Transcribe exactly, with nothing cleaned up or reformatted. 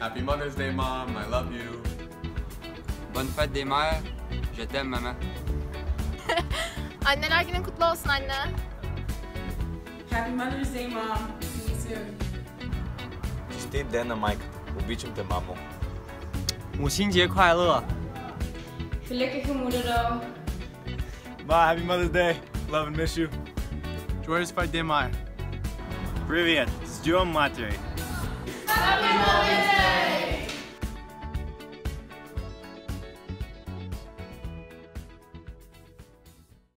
Happy Mother's Day, Mom. I love you. Bonne fête des mères. Je t'aime, maman. Anneler günün kutlu olsun anne. Happy Mother's Day, Mom. See you soon. Честит ден на майката. Обичам те, мамо. 母亲节快乐 Gelukkige moeder. Ma, happy Mother's Day. Love and miss you. Joyous Fête des Mères. Привет. С Днем Матери. Happy Mother's Day!